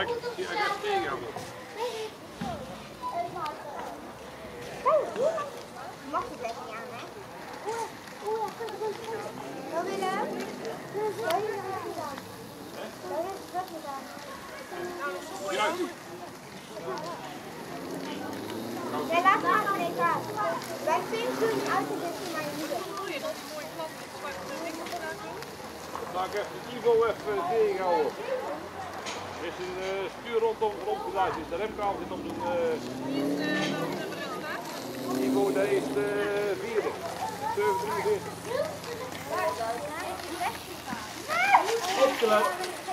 Mag je het niet aan, hè? Wil je dat? Wil je dat gedaan? Jij laat me aan deze aan. Wij vinden het uit de dit naar je moeder. Dan ga ik even de Ivo even tegenhouden. Er is een stuur rondom gedraaid. Is de remkabel zit om zijn... Ivo, dat is de vierde. 743. Opgelet.